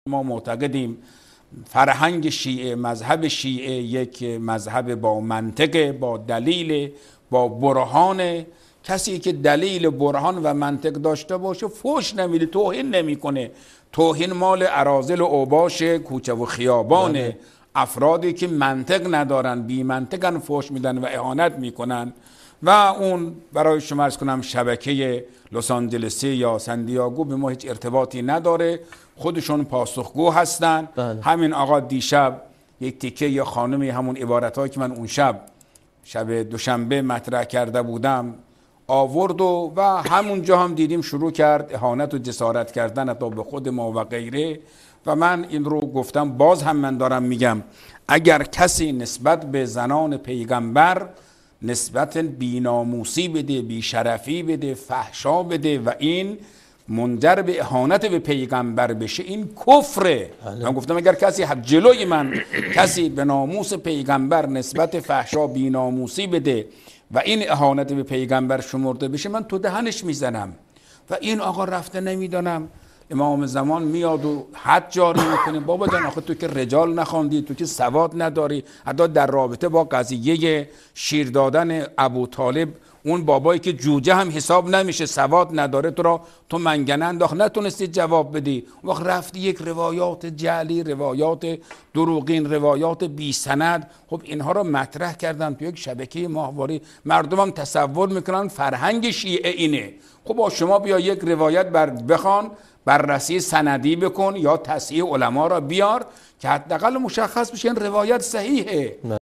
ما معتقدیم فرهنگ شیعه، مذهب شیعه یک مذهب با منطق، با دلیل، با برهان. کسی که دلیل، برهان و منطق داشته باشه فحش نمیده، توهین نمیکنه. توهین مال اراذل و اوباش کوچه و خیابان. افرادی که منطق ندارن، بی منطقن، فحش میدن و اهانت میکنن. و اون برای شما عرض کنم شبکه لس آنجلسی یا سندیاگو به ما هیچ ارتباطی نداره، خودشون پاسخگو هستن. همین آقا دیشب یک تیکه یا خانمی همون عبارتایی که من اون شب دوشنبه مطرح کرده بودم آورد و همونجا هم دیدیم شروع کرد اهانت و جسارت کردن حتی به خود ما و غیره. و من این رو گفتم، باز هم من دارم میگم، اگر کسی نسبت به زنان پیغمبر نسبت بیناموسی بده، بیشرفی بده، فحشا بده و این منجر به اهانت به پیغمبر بشه، این کفره. من گفتم اگر کسی جلوی من کسی به ناموس پیغمبر نسبت فحشا بیناموسی بده و این اهانت به پیغمبر شمرده بشه، من تو دهنش میزنم. و این آقا رفته نمیدانم امام زمان میاد و حد جاری میکنه. بابا جان آخه تو که رجال نخواندی، تو که سواد نداری. حتی در رابطه با قضیه شیر دادن ابو طالب، اون بابایی که جوجه هم حساب نمیشه، سواد نداره، تو منگنه انداخت، نتونستی جواب بدی. وقت رفتی یک روایات جعلی، روایات دروغین، روایات بی سند، خب اینها رو مطرح کردن تو یک شبکه ماهواره. مردم هم تصور میکنن فرهنگ شیعه اینه. خب با شما بیا یک روایت بخوان، بررسی سندی بکن یا تصحیح علما را بیار که حداقل مشخص بشه این روایت صحیحه.